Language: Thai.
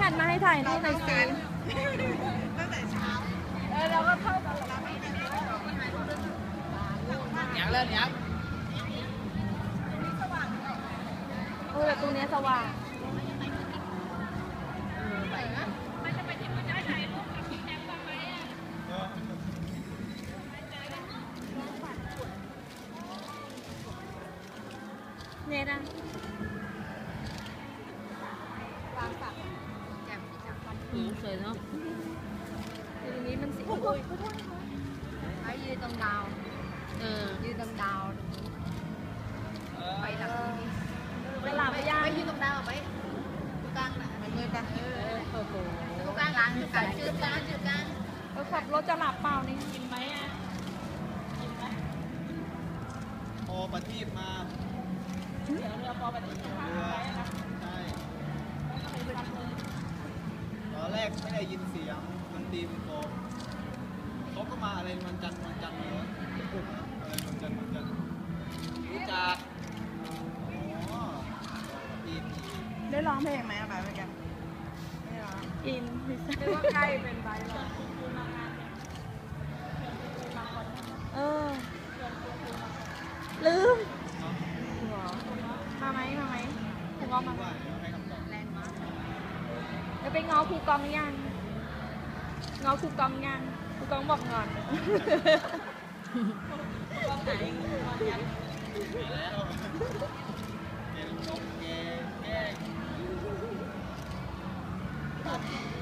หันมาให้ถ่ายรูปหน่อยสิตั้งแต่เช้าเราก็เข้ากันอย่างเริ่มยังแต่ตรงนี้สว่างเนี่ยนะวางสักแจ่มสวยเนาะตรงนี้มันสีไอ้ยืนตรงดาวยืนตรงดาวไปหลังนี้ไปหลังไปย่างไปยืนตรงดาวไปตรงกลางน่ะมันยืนกันโอ้โหตรงกลางหลังตรงกลางจืดกลางขับรถจะหลับเปล่านี่กินไหมอ่ะกินไหมพอประทีปมาเดี๋ยวเรือพอประทีปมาใช่ตอนแรกไม่ได้ยินเสียงมันตีมันโกเขาก็มาอะไรมันจันเลยอะไรมันจันรู้จักอ๋อประทีปได้ร้องเพลงไหมอะไรไปกันไม่ร้องกินไม่ว่าใกล้เป็นใบหรอกลืมมาไหมครูกองมาว่าให้คำตอบแรงมากจะไปง้อครูกองยังง้อครูกองยังครูกองบอกงอนครูกองไหนครูกองยังแล้วแกนกแก